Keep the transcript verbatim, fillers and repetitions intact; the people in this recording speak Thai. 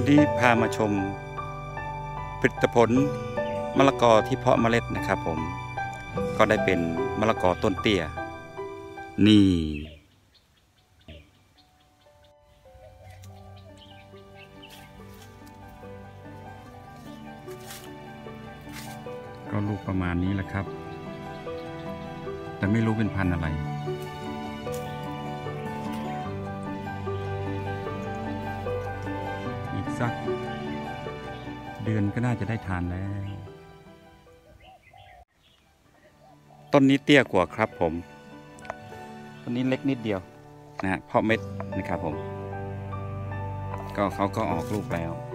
นี้พามาชมผลิตผลมะละกอที่เพาะเมล็ดนะครับผมก็ได้เป็นมะละกอต้นเตี้ยนี่ก็ลูกประมาณนี้แหละครับแต่ไม่รู้เป็นพันธุ์อะไรอีกสักเดือนก็น่าจะได้ทานแล้วต้นนี้เตี้ยกว่าครับผมต้นนี้เล็กนิดเดียวนะฮะเพาะเม็ดนะครับผมก็เขาก็ออกลูกแล้ว